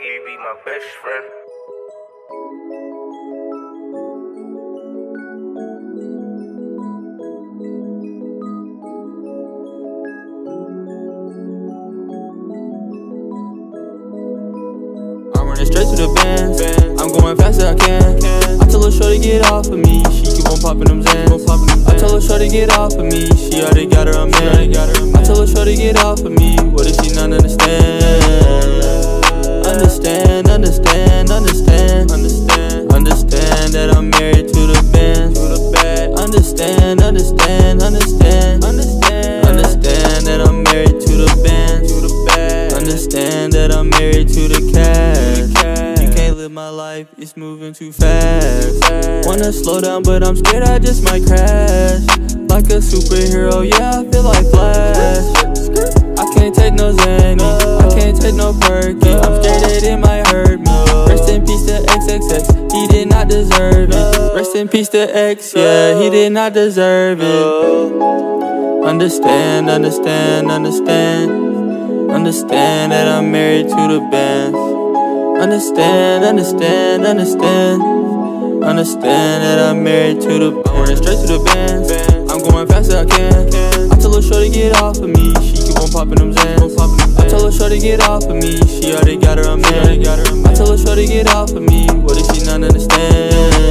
Buggy be my best friend. I'm running straight to the bands. I'm going fast as I can. I tell her shorty get off of me. She keep on popping them Zans. I tell her shorty get off of me. She already got her a man. I tell her shorty get off of me. What if she not understand? Understand that I'm married to the bands. Understand that I'm married to the bands. Understand that I'm married to the cash. You can't live my life, it's moving too fast. Wanna slow down, but I'm scared I just might crash. Like a superhero, yeah, I feel like Flash. I can't take no Zanny, I can't take no Perky. I'm scared that it might hurt me. Rest in peace to XXX, he did not deserve it. Rest in peace to X, yeah, he did not deserve it. Understand that I'm married to the bands. Understand that I'm married to the bands. I'm running straight to the bands. I'm going fast as I can. I tell her shorty get off of me. She keep on popping them Zans. I tell her shorty get off of me. She already got her a man. I tell her shorty get off of me. What if she not understand?